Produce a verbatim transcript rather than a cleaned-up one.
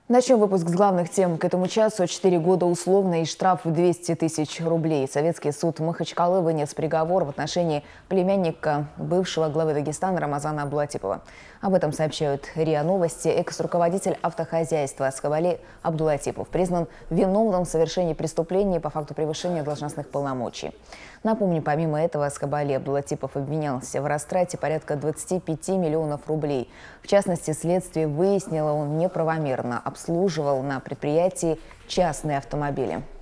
Начнем выпуск с главных тем. К этому часу четыре года условно и штраф в двести тысяч рублей. Советский суд Махачкалы вынес приговор в отношении племянника бывшего главы Дагестана Рамазана Абдулатипова. Об этом сообщают РИА Новости. Экс-руководитель автохозяйства Аскабали Абдулатипов признан виновным в совершении преступлений по факту превышения должностных полномочий. Напомню, помимо этого, Аскабали Абдулатипов обвинялся в растрате порядка двадцати пяти миллионов рублей. В частности, следствие выяснило, он неправомерно обслуживал на предприятии частные автомобили.